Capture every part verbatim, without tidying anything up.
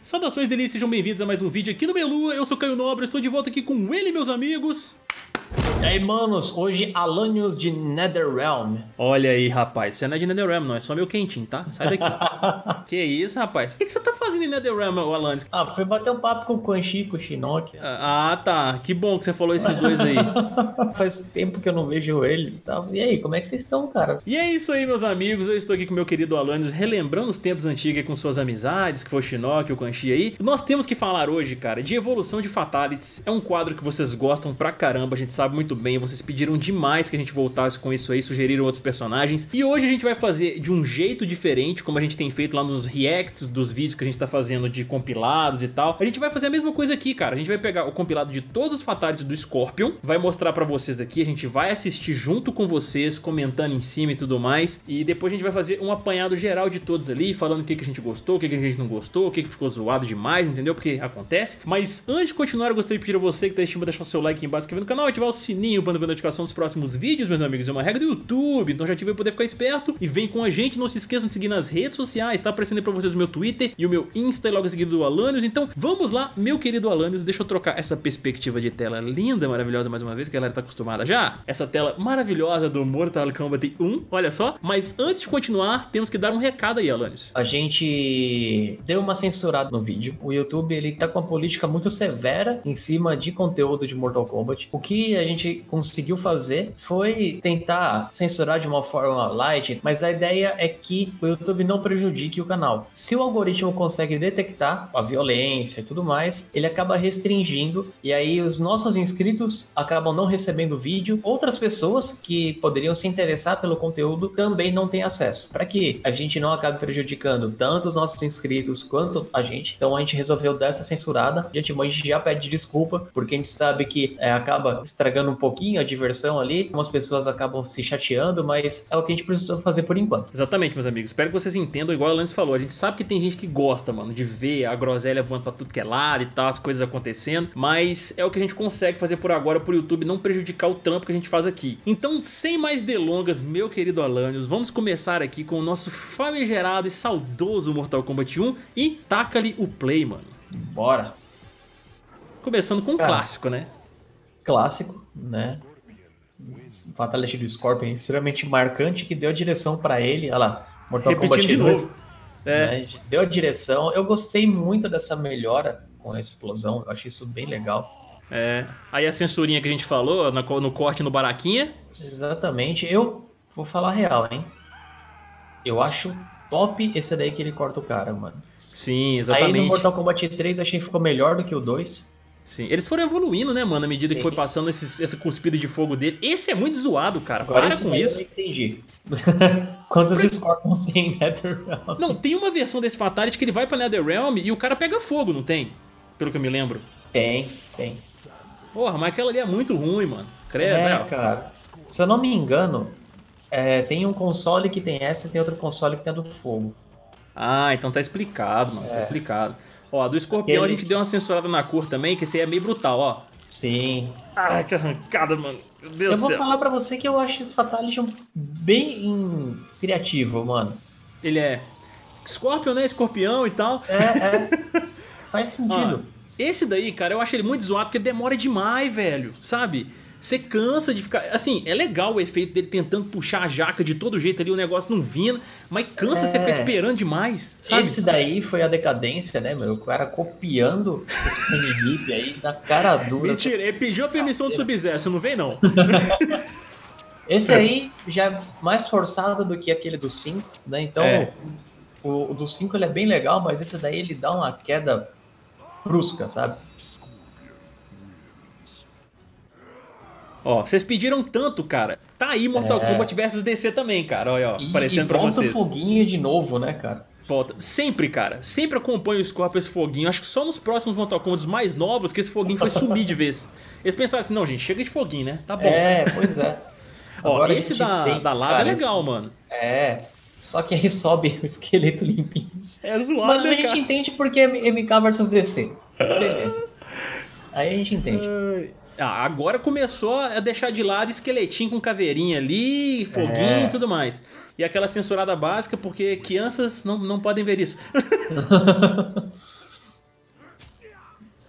Saudações delícias, sejam bem-vindos a mais um vídeo aqui no Melua. Eu sou Caio Nobre, estou de volta aqui com ele, meus amigos. E aí, manos, hoje Alanios de Netherrealm. Olha aí, rapaz, você não é de Netherrealm não, é só meu quentinho, tá? Sai daqui. Que isso, rapaz? O que, que você tá fazendo em Netherrealm, Alanios? Ah, foi bater um papo com o Quan Chi, com o Shinnok. Ah, tá. Que bom que você falou esses dois aí. Faz tempo que eu não vejo eles e tal. E aí, como é que vocês estão, cara? E é isso aí, meus amigos. Eu estou aqui com o meu querido Alanios, relembrando os tempos antigos aí com suas amizades, que foi o Shinnok, o Quan Chi aí. Nós temos que falar hoje, cara, de evolução de Fatalities. É um quadro que vocês gostam pra caramba, a gente sabe muito bem. Vocês pediram demais que a gente voltasse com isso aí, sugeriram outros personagens. E hoje a gente vai fazer de um jeito diferente, como a gente tem feito lá nos reacts dos vídeos que a gente tá fazendo de compilados e tal. A gente vai fazer a mesma coisa aqui, cara. A gente vai pegar o compilado de todos os Fatalities do Scorpion, vai mostrar pra vocês aqui, a gente vai assistir junto com vocês, comentando em cima e tudo mais. E depois a gente vai fazer um apanhado geral de todos ali, falando o que, que a gente gostou, o que, que a gente não gostou, o que, que ficou zoado demais, entendeu? Porque acontece. Mas antes de continuar, eu gostaria de pedir a você que tá assistindo, deixar o seu like aqui embaixo, se inscrever no canal, ativar o sininho para não ver a notificação dos próximos vídeos, meus amigos. É uma regra do YouTube, então já ativa aí pra poder ficar esperto. E vem com a gente, não se esqueçam de seguir nas redes sociais, tá aparecendo aí pra vocês o meu Twitter e o meu Insta, e logo em seguida do Alanios. Então vamos lá, meu querido Alanios, deixa eu trocar essa perspectiva de tela linda, maravilhosa mais uma vez, que a galera tá acostumada já. Essa tela maravilhosa do Mortal Kombat um, olha só. Mas antes de continuar, temos que dar um recado aí, Alanios. A gente deu uma censurada no vídeo. O YouTube, ele tá com uma política muito severa em cima de conteúdo de Mortal Kombat. O que a gente conseguiu fazer foi tentar censurar de uma forma light, mas a ideia é que o YouTube não prejudique o canal. Se o algoritmo consegue detectar a violência e tudo mais, ele acaba restringindo, e aí os nossos inscritos acabam não recebendo vídeo. Outras pessoas que poderiam se interessar pelo conteúdo também não têm acesso, para que a gente não acabe prejudicando tanto os nossos inscritos quanto a gente. Então a gente resolveu dar essa censurada. De antemão a gente já pede desculpa, porque a gente sabe que é, acaba estragando um pouquinho a diversão ali, algumas pessoas acabam se chateando, mas é o que a gente precisa fazer por enquanto. Exatamente, meus amigos, espero que vocês entendam, igual o Alanios falou, a gente sabe que tem gente que gosta, mano, de ver a groselha voando pra tudo que é lado e tal, as coisas acontecendo, mas é o que a gente consegue fazer por agora, pro YouTube não prejudicar o trampo que a gente faz aqui. Então, sem mais delongas, meu querido Alanios, vamos começar aqui com o nosso famigerado e saudoso Mortal Kombat um e taca-lhe o play, mano. Bora! Começando com um Cara, clássico, né? Clássico, né? Fatality do Scorpion, extremamente marcante, que deu a direção pra ele. Olha lá, Mortal Repetindo Kombat de dois, novo. É. né? Deu a direção. Eu gostei muito dessa melhora com a explosão, eu achei isso bem legal. É. Aí a censurinha que a gente falou, no, no corte no Baraquinha. Exatamente. Eu vou falar real, hein? Eu acho top esse daí que ele corta o cara, mano. Sim, exatamente. Aí no Mortal Kombat três achei que ficou melhor do que o dois. Sim, eles foram evoluindo, né, mano, à medida Sim. que foi passando esses, essa cuspida de fogo dele. Esse é muito zoado, cara. Agora Para esse com daí isso. eu não entendi. Quantos Scorpion tem em Netherrealm? Não, tem uma versão desse Fatality que ele vai pra Netherrealm e o cara pega fogo, não tem? Pelo que eu me lembro. Tem, tem. Porra, mas aquela ali é muito ruim, mano. Credo, É, né? cara. Se eu não me engano, é, tem um console que tem essa e tem outro console que tem a do fogo. Ah, então tá explicado, mano. Tá É. explicado. Ó, do Escorpião Aquele- a gente deu uma censurada na cor também, que esse aí é meio brutal, ó. Sim. Ai, que arrancada, mano. Meu Deus Eu do vou céu. falar pra você que eu acho esse Fatality um bem hum, criativo, mano. Ele é Scorpion, né? Escorpião e tal. É, é. Faz sentido. Ah, esse daí, cara, eu acho ele muito zoado porque demora demais, velho. Sabe? Você cansa de ficar... Assim, é legal o efeito dele tentando puxar a jaca de todo jeito ali, o negócio não vindo, mas cansa É. você ficar esperando demais, sabe? Esse daí foi a decadência, né, meu? O cara copiando esse Funny aí da cara dura. Mentira, ele pediu a permissão do Sub-Zero, você não vem não. Esse aí já é mais forçado do que aquele do cinco, né? Então, É. o, o do cinco ele é bem legal, mas esse daí ele dá uma queda brusca, sabe? Ó, vocês pediram tanto, cara. Tá aí Mortal É. Kombat versus D C também, cara. Olha, ó, E, aparecendo e pra volta vocês. o foguinho de novo, né, cara? Volta. Sempre, cara. Sempre acompanho o Scorpion esse foguinho. Acho que só nos próximos Mortal Kombat mais novos que esse foguinho foi sumir de vez. Eles pensaram assim, não, gente, chega de foguinho, né? Tá bom. É, pois é. Ó, Agora a esse gente da, tem, da lava cara, é legal, esse- mano. É, só que aí sobe o esqueleto limpinho. É zoado, Mas a né, gente cara? entende porque é M K versus D C. Beleza. Aí a gente entende. Ai. Ah, agora começou a deixar de lado esqueletinho com caveirinha ali, foguinho É. e tudo mais. E aquela censurada básica, porque crianças não, não podem ver isso.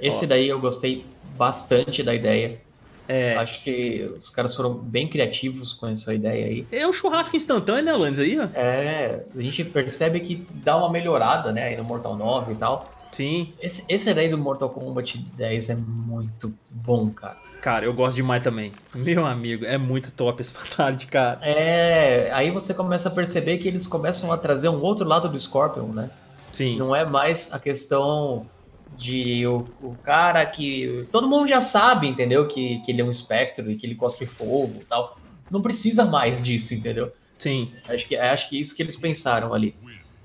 Esse Ó. daí eu gostei bastante da ideia. É. Acho que os caras foram bem criativos com essa ideia aí. É um churrasco instantâneo, né, Alanis, aí, ó? É, a gente percebe que dá uma melhorada, né, aí no Mortal nove e tal. Sim. Esse, esse daí do Mortal Kombat dez é muito bom, cara. Cara, eu gosto demais também. Meu amigo, é muito top esse Fatality, cara. É, aí você começa a perceber que eles começam a trazer um outro lado do Scorpion, né? Sim. Não é mais a questão de o, o cara que... Todo mundo já sabe, entendeu? Que, que ele é um espectro e que ele cospe fogo e tal. Não precisa mais disso, entendeu? Sim. Acho que, acho que é isso que eles pensaram ali.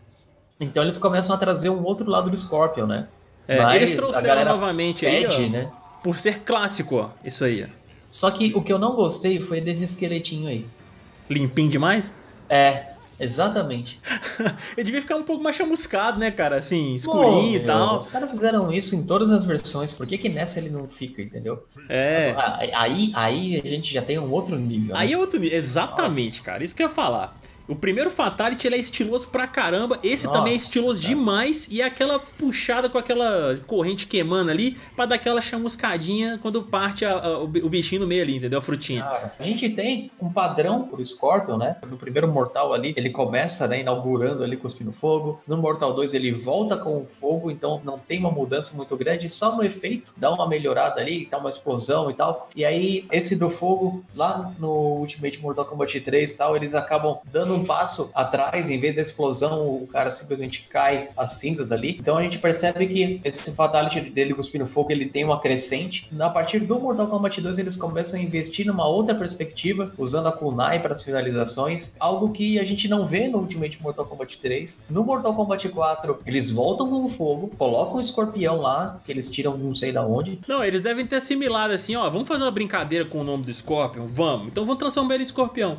Então eles começam a trazer um outro lado do Scorpion, né? É, Mas eles a trouxeram galera novamente aí, pede, ó, né? por ser clássico, ó, isso aí. Ó. Só que o que eu não gostei foi desse esqueletinho aí. Limpinho demais? É, exatamente. Ele devia ficar um pouco mais chamuscado, né, cara? Assim, Pô, escurinho e meu, tal. os caras fizeram isso em todas as versões, por que que nessa ele não fica, entendeu? É. Aí, aí a gente já tem um outro nível, né? Aí é outro nível. Exatamente, Nossa. cara. Isso que eu ia falar. O primeiro Fatality ele é estiloso pra caramba. Esse Nossa, também é estiloso cara. demais. E é aquela puxada com aquela corrente queimando ali pra dar aquela chamuscadinha quando parte a- a- o bichinho no meio ali, entendeu? A frutinha. Cara, a gente tem um padrão pro Scorpion, né? No primeiro Mortal ali, ele começa, né, inaugurando ali cuspindo fogo. No Mortal dois ele volta com o fogo, então não tem uma mudança muito grande, só no efeito dá uma melhorada ali, dá uma explosão e tal. E aí, esse do fogo, lá no Ultimate Mortal Kombat três e tal, eles acabam dando um passo atrás, em vez da explosão, o cara simplesmente cai as cinzas ali. Então a gente percebe que esse Fatality dele cuspindo fogo, ele tem uma crescente. A partir do Mortal Kombat dois, eles começam a investir numa outra perspectiva, usando a kunai para as finalizações, algo que a gente não vê no Ultimate Mortal Kombat três. No Mortal Kombat quatro, eles voltam com o fogo, colocam um escorpião lá, que eles tiram não sei da onde. Não, eles devem ter assimilado assim, ó, vamos fazer uma brincadeira com o nome do Scorpion? Vamos. Então vamos transformar ele em escorpião.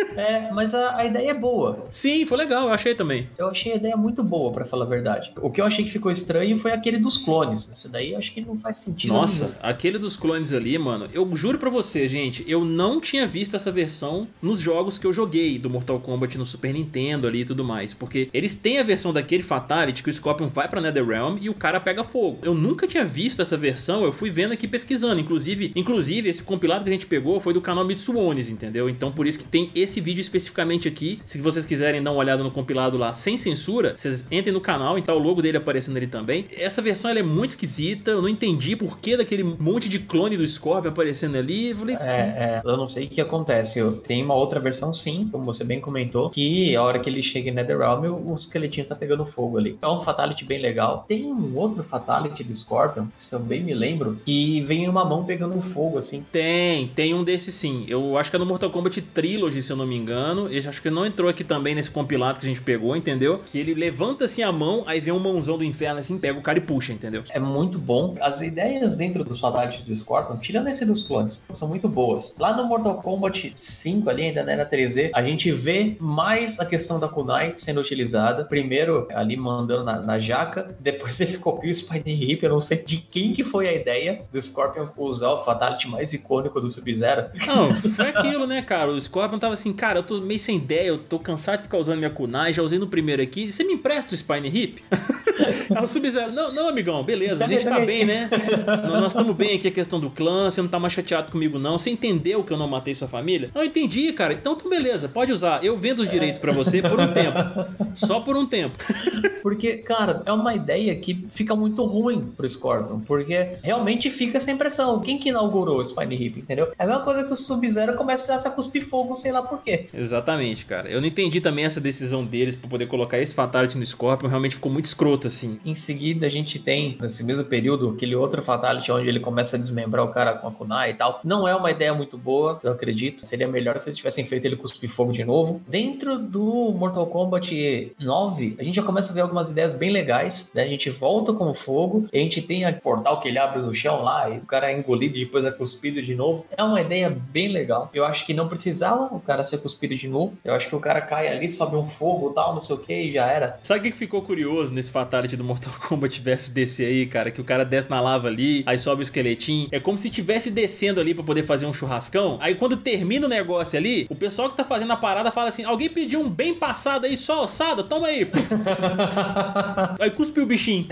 É, mas a, a ideia é boa. Sim, foi legal, eu achei também. Eu achei a ideia muito boa, pra falar a verdade. O que eu achei que ficou estranho foi aquele dos clones. Esse daí eu acho que não faz sentido Nossa, nenhum. aquele dos clones ali, mano, eu juro pra você, gente, eu não tinha visto essa versão nos jogos que eu joguei do Mortal Kombat no Super Nintendo ali e tudo mais, porque eles têm a versão daquele Fatality que o Scorpion vai pra Netherrealm e o cara pega fogo. Eu nunca tinha visto essa versão, eu fui vendo aqui pesquisando, inclusive, inclusive esse compilado que a gente pegou foi do canal Mitsuones, entendeu? Então por isso que tem esse vídeo especificamente aqui. Se vocês quiserem dar uma olhada no compilado lá sem censura, vocês entrem no canal e tá o logo dele aparecendo ali também. Essa versão ela é muito esquisita, eu não entendi por que daquele monte de clone do Scorpion aparecendo ali. Eu falei, É, é, eu não sei o que acontece. Eu, tem uma outra versão, sim, como você bem comentou, que a hora que ele chega em Netherrealm, o, o esqueletinho tá pegando fogo ali. É um Fatality bem legal. Tem um outro Fatality do Scorpion, se eu bem me lembro, que vem uma mão pegando um fogo, assim. Tem, tem um desses sim. Eu acho que é no Mortal Kombat Trilogy, se eu não me engano. Eu acho que não entrou aqui também nesse compilado que a gente pegou, entendeu? Que ele levanta assim a mão, aí vem um mãozão do inferno assim, pega o cara e puxa, entendeu? É muito bom. As ideias dentro dos Fatalities do Scorpion, tirando esse dos clones, são muito boas. Lá no Mortal Kombat cinco, ali ainda na era três Z, a gente vê mais a questão da kunai sendo utilizada. Primeiro, ali mandando na, na jaca, depois ele copia o Spine Rip. Eu não sei de quem que foi a ideia do Scorpion usar o Fatality mais icônico do Sub-Zero. Não, foi aquilo, né, cara? O Scorpion tava assim, cara, eu tô meio sem ideia, eu tô cansado de ficar usando minha kunai, já usei no primeiro aqui. Você me empresta o Spine Hip? Aí o Sub-Zero, não, não, amigão, beleza, a gente tá bem, né? Nós estamos bem aqui, a questão do clã, você não tá mais chateado comigo, não. Você entendeu que eu não matei sua família? Não, eu entendi, cara. Então, então beleza, pode usar. Eu vendo os direitos pra você por um tempo. Só por um tempo. Porque, cara, é uma ideia que fica muito ruim pro Scorpion, porque realmente fica essa impressão. Quem que inaugurou o Spine Hip, entendeu? É a mesma coisa que o Sub-Zero começasse a cuspir fogo, sei lá por quê. Exatamente, cara. Eu não entendi também essa decisão deles pra poder colocar esse Fatality no Scorpion, realmente ficou muito escroto, assim. Em seguida, a gente tem, nesse mesmo período, aquele outro Fatality onde ele começa a desmembrar o cara com a kunai e tal. Não é uma ideia muito boa, eu acredito. Seria melhor se eles tivessem feito ele cuspir fogo de novo. Dentro do Mortal Kombat nove, a gente já começa a ver algumas ideias bem legais, né? A gente volta com o fogo, e a gente tem o portal que ele abre no chão lá, e o cara é engolido e depois é cuspido de novo. É uma ideia bem legal. Eu acho que não precisava o cara ser cuspido de novo. Eu acho que o cara cai ali, sobe um fogo e tal, não sei o que, e já era. Sabe o que ficou curioso nesse Fatality do Mortal Kombat versus D C aí, cara? Que o cara desce na lava ali, aí sobe o esqueletinho. É como se tivesse descendo ali pra poder fazer um churrascão. Aí quando termina o negócio ali, o pessoal que tá fazendo a parada fala assim, alguém pediu um bem passado aí, só ossada? Toma aí. Aí cuspe o bichinho. É muito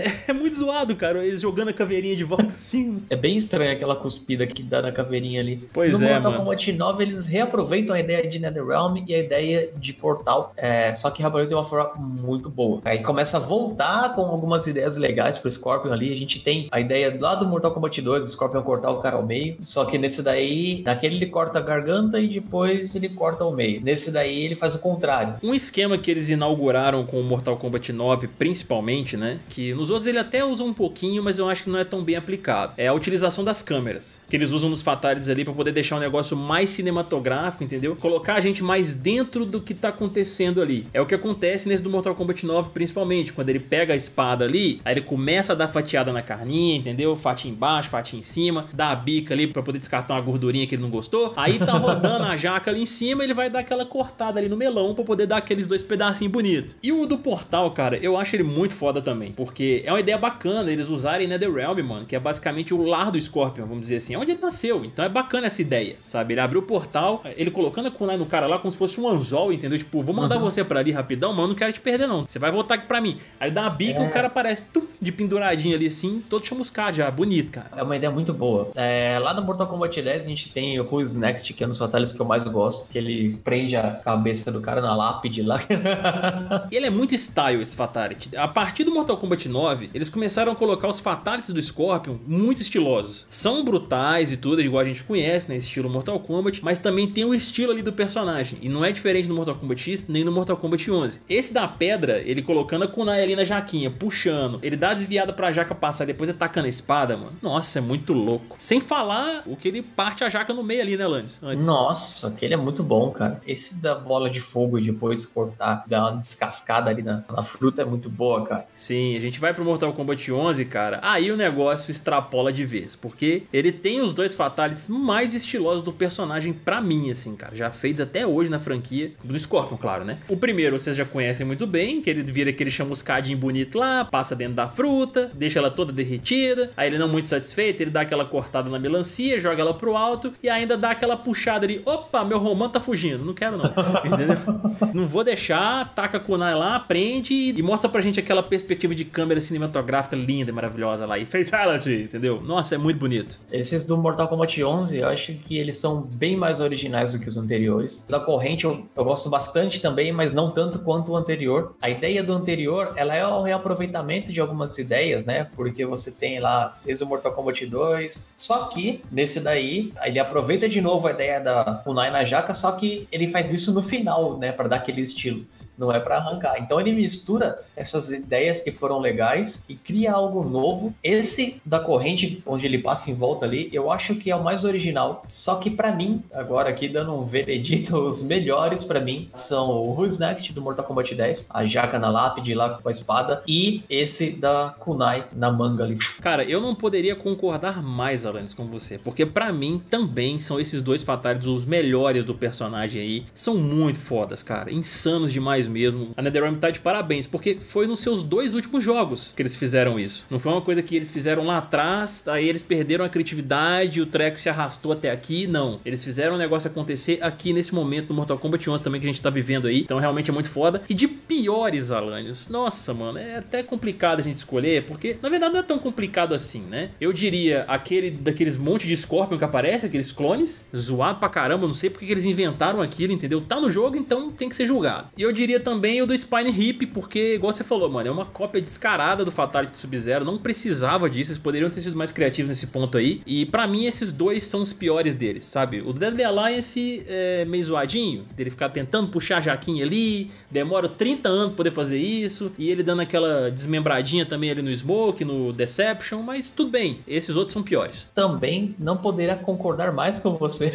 muito zoado, cara. Eles jogando a caveirinha de volta assim. É bem estranho aquela cuspida que dá na caveirinha ali. Pois no é, Mortal mano. Kombat nove, eles reaproveitam a ideia de NetherRealm e a ideia de portal, é, só que reaproveitam de uma forma muito boa. Aí começa a voltar com algumas ideias legais pro Scorpion ali. A gente tem a ideia lá do Mortal Kombat dois, o Scorpion cortar o cara ao meio, só que nesse daí, naquele ele corta a garganta e depois ele corta ao meio. Nesse daí ele faz o contrário. Um esquema que eles inauguraram com o Mortal Kombat nove, principalmente, né? Que nos outros ele até usa um pouquinho, mas eu acho que não é tão bem aplicado. É a utilização das câmeras, que eles usam nos Fatalities ali pra poder deixar um negócio mais cinematográfico, entendeu? Colocar a gente mais dentro do que tá acontecendo ali. É o que acontece nesse do Mortal Kombat nove, principalmente, quando ele pega a espada ali, aí ele começa a dar fatiada na carninha, entendeu? Fatia embaixo, fatia em cima, dá a bica ali pra poder descartar uma gordurinha que ele não gostou. Aí tá rodando a jaca ali em cima, ele vai dar aquela cortada ali no melão pra poder dar aqueles dois pedacinhos bonitos. E o do portal, cara, eu acho ele muito foda também, porque é uma ideia bacana eles usarem NetherRealm, mano, que é basicamente o lar do Scorpion, vamos dizer assim, é onde ele nasceu. Então é bacana essa ideia, sabe? Ele abriu o portal, ele colocando a kunai no cara lá como se fosse um anzol, entendeu? Tipo, vou mandar uhum. você pra ali rapidão, mano, não quero te perder não. Você vai voltar aqui pra mim. Aí dá uma bica e é. o cara aparece tuf, de penduradinho ali assim, todo chamuscado já, bonito, cara. É uma ideia muito boa. É, lá no Mortal Kombat dez a gente tem o Who's Next, que é um dos fatales que eu mais gosto, que ele prende a cabeça do cara na lápide lá. Ele é muito style, esse fatality. A partir do Mortal Kombat nove, eles começaram a colocar os fatalities do Scorpion muito estilosos. São brutais e tudo, igual a gente conhece, né? Estilo Mortal Kombat, mas também tem o estilo ali do personagem. E não é diferente no Mortal Kombat X, nem no Mortal Kombat onze. Esse da pedra, ele colocando a kunai ali na jaquinha, puxando. Ele dá a desviada pra jaca passar, depois ele tacando a espada, mano. Nossa, é muito louco. Sem falar o que ele parte a jaca no meio ali, né, Lannis? Antes. Nossa, aquele é muito bom, cara. Esse da bola de fogo e depois cortar, dar uma descascada ali na, na fruta é muito boa, cara. Sim, a gente vai pro Mortal Kombat onze, cara. Aí o negócio extrapola de vez, porque ele tem os dois fatalities mais estilosos do personagem pra mim, assim, cara. Já feitos até hoje na franquia do Scorpion, claro, né? O primeiro vocês já conhecem muito bem, que ele vira aquele chamuscadinho bonito lá, passa dentro da fruta, deixa ela toda derretida. Aí ele não muito satisfeito, ele dá aquela cortada na melancia, joga ela pro alto e ainda dá aquela puxada ali. Opa, meu Roman tá fugindo. Não quero não, entendeu? Não vou deixar, taca a kunai lá, prende e mostra pra gente aquela perspectiva de câmera cinematográfica linda e maravilhosa lá. E Fatality, entendeu? Nossa, é muito bonito. Esses do Mortal Kombat onze, eu acho que eles são bem mais originais do que os anteriores. Da corrente eu, eu gosto bastante também, mas não tanto quanto o anterior. A ideia do anterior, ela é o reaproveitamento de algumas ideias, né? Porque você tem lá desde o Mortal Kombat dois, só que nesse daí, ele aproveita de novo a ideia da kunai na jaca, só que ele faz isso no final, né? Pra dar aquele estilo. Não é pra arrancar. Então ele mistura essas ideias que foram legais e cria algo novo. Esse da corrente, onde ele passa em volta ali, eu acho que é o mais original. Só que pra mim, agora aqui dando um veredito, os melhores pra mim são o Who's Next do Mortal Kombat dez, a jaca na lápide lá com a espada, e esse da kunai na manga ali. Cara, eu não poderia concordar mais, Alanis, com você, porque pra mim também são esses dois fatalities os melhores do personagem aí. São muito fodas, cara. Insanos demais mesmo. A NetherRealm tá de parabéns, porque foi nos seus dois últimos jogos que eles fizeram isso. Não foi uma coisa que eles fizeram lá atrás, aí eles perderam a criatividade, o treco se arrastou até aqui, não. Eles fizeram o negócio acontecer aqui nesse momento no Mortal Kombat onze também que a gente tá vivendo aí, então realmente é muito foda. E de piores, Alanios, nossa, mano, é até complicado a gente escolher, porque na verdade não é tão complicado assim, né? Eu diria aquele daqueles monte de Scorpion que aparece, aqueles clones, zoado pra caramba, não sei porque que eles inventaram aquilo, entendeu? Tá no jogo, então tem que ser julgado. E eu diria também o do Spine Hip, porque, igual você falou, mano, é uma cópia descarada do Fatality Sub-Zero, não precisava disso, eles poderiam ter sido mais criativos nesse ponto aí, e pra mim esses dois são os piores deles, sabe? O Deadly Alliance é meio zoadinho, dele ficar tentando puxar a jaquinha ali, demora trinta anos pra poder fazer isso, e ele dando aquela desmembradinha também ali no Smoke, no Deception, mas tudo bem, esses outros são piores. Também não poderia concordar mais com você.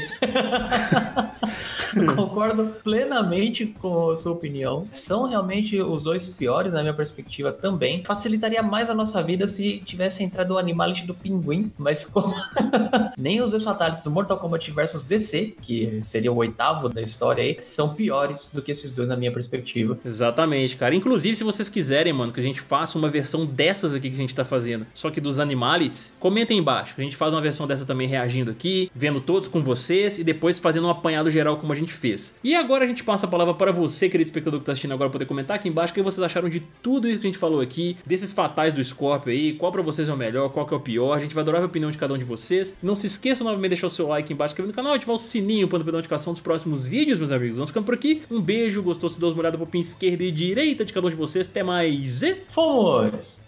Concordo plenamente com a sua opinião. São realmente os dois piores, na minha perspectiva também. Facilitaria mais a nossa vida se tivesse entrado o Animality do Pinguim, mas como nem os dois fatalities do Mortal Kombat versus D C, que seria o oitavo da história aí, são piores do que esses dois na minha perspectiva. Exatamente, cara. Inclusive, se vocês quiserem, mano, que a gente faça uma versão dessas aqui que a gente tá fazendo, só que dos Animalities, comentem embaixo. A gente faz uma versão dessa também reagindo aqui, vendo todos com vocês e depois fazendo um apanhado geral como a gente gente fez. E agora a gente passa a palavra para você, querido espectador que tá assistindo agora, poder comentar aqui embaixo o que vocês acharam de tudo isso que a gente falou aqui, desses fatais do Scorpio aí, qual pra vocês é o melhor, qual que é o pior. A gente vai adorar a opinião de cada um de vocês. Não se esqueçam novamente de deixar o seu like aqui embaixo, inscrever no canal, ativar o sininho para não perder a notificação dos próximos vídeos, meus amigos. Vamos ficando por aqui. Um beijo, gostou? Se deu uma olhada pro pin esquerda e direita de cada um de vocês. Até mais e... Fomos!